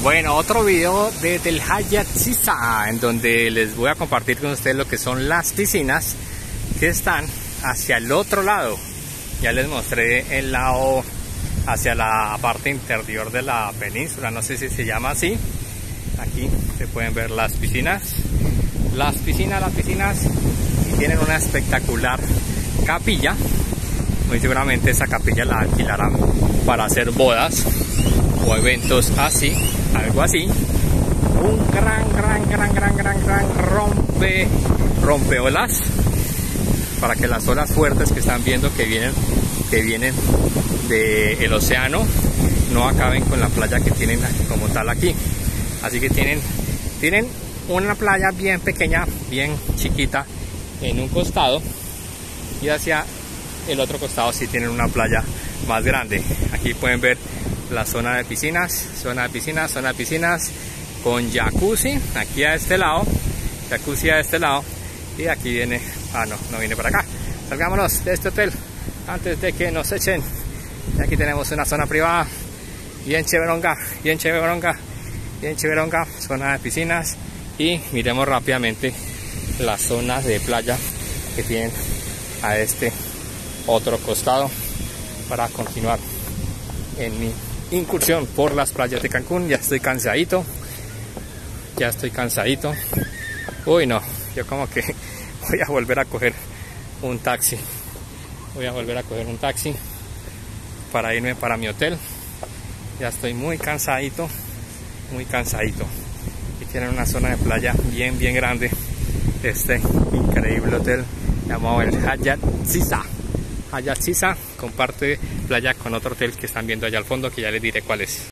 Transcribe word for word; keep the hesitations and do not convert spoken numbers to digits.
Bueno, otro video desde el Hayat Ziza, en donde les voy a compartir con ustedes lo que son las piscinas que están hacia el otro lado. Ya les mostré el lado hacia la parte interior de la península, no sé si se llama así. Aquí se pueden ver las piscinas, las piscinas, las piscinas, y tienen una espectacular capilla. Muy seguramente esa capilla la alquilarán para hacer bodas o eventos así, algo así. Un gran, gran, gran, gran, gran, gran rompe, rompeolas, para que las olas fuertes que están viendo que vienen, que vienen del océano no acaben con la playa que tienen como tal aquí. Así que tienen, tienen una playa bien pequeña, bien chiquita en un costado, y hacia el otro costado sí tienen una playa más grande. Aquí pueden ver la zona de piscinas, zona de piscinas, zona de piscinas con jacuzzi aquí a este lado, jacuzzi a este lado, y aquí viene, ah no, no viene para acá. Salgámonos de este hotel antes de que nos echen. Y aquí tenemos una zona privada bien chéveronga, bien chéveronga, bien chéveronga, zona de piscinas, y miremos rápidamente las zonas de playa que tienen a este otro costado para continuar en mi incursión por las playas de Cancún. Ya estoy cansadito, ya estoy cansadito. Uy no, yo como que voy a volver a coger un taxi, voy a volver a coger un taxi para irme para mi hotel. Ya estoy muy cansadito, muy cansadito. Y tienen una zona de playa bien, bien grande. Este increíble hotel llamado el Hayat Ziza. Hayat Ziza comparte playa con otro hotel que están viendo allá al fondo, que ya les diré cuál es.